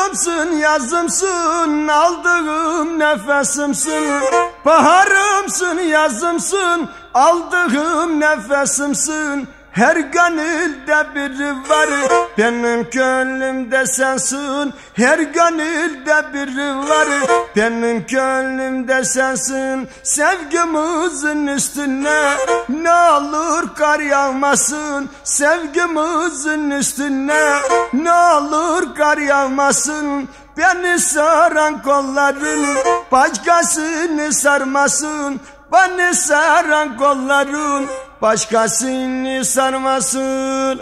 Kışımsın, yazımsın, aldığım nefesimsin. Baharımsın, yazımsın, aldığım nefesimsin. Her gönülde biri var, benim gönlümde sensin. Her gönülde biri var, benim gönlümde sensin. Sevgimizin üstüne ne olur kar yağmasın. Sevgimizin üstüne ne olur kar yağmasın. Beni saran kolların başkasını sarmasın. Beni saran kolların başkasını sarmasın.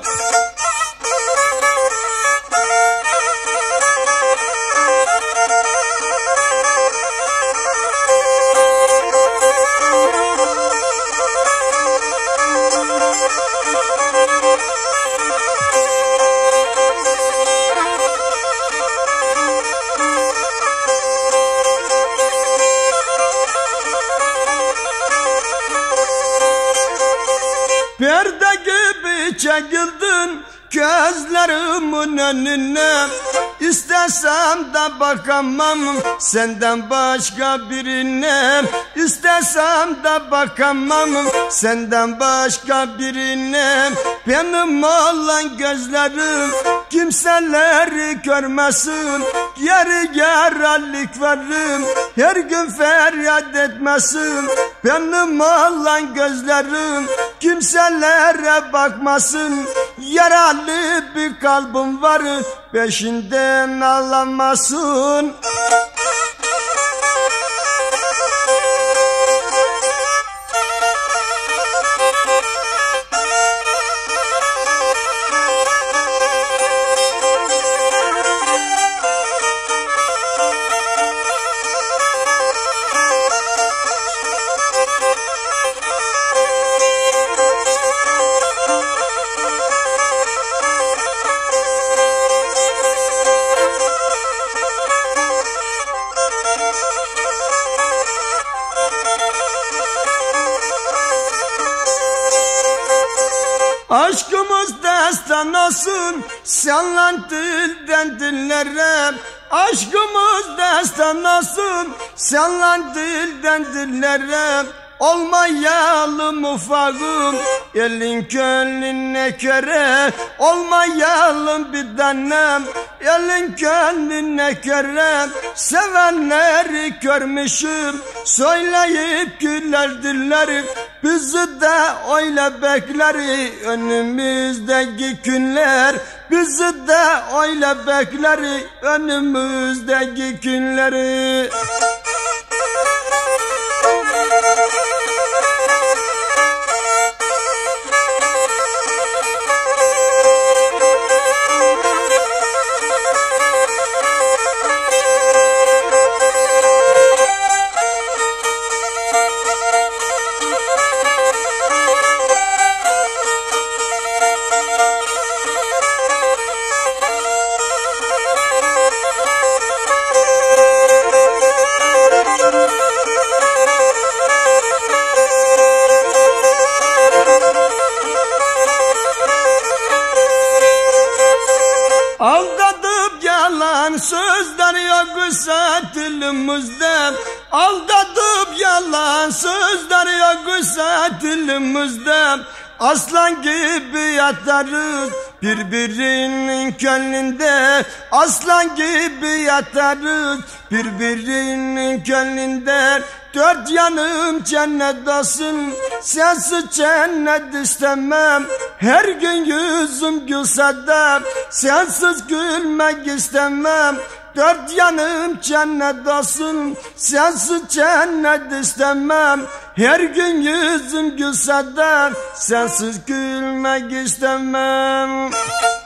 Perde gibi çekildin gözlerimin önüne. İstesem de bakamam senden başka birine. İstesem de bakamam senden başka birine. Benim olan gözlerim kimseleri görmesin. Yeri yararlık verim, her gün feryat etmesin. Benim olan gözlerim kimselere bakmasın. Yaralı bir kalbim var, peşinden ağlamasın. Aşkımız destan olsun sallan dilden dillere. Aşkımız destan olsun sallan dilden dillere. Olmayalım ufağım elin gönlüne göre. Olmayalım bir tanem elin gönlüne göre. Sevenleri görmüşüm söyleyip gülerdiler. Bizi de öyle bekler önümüzdeki günler. Bizi de öyle bekler önümüzdeki günleri. Aldatıp yalan sözler yoksa dilimizde. Aldatıp yalan sözler yoksa dilimizde. Aslan gibi yatarız birbirinin gönlünde. Aslan gibi yatarız birbirinin gönlünde. Dört yanım cennet olsun, sensiz cennet istemem. Her gün yüzüm gülse de sensiz gülmek istemem. Dört yanım cennet olsun, sensiz cennet istemem. Her gün yüzüm gülse de sensiz gülmek istemem.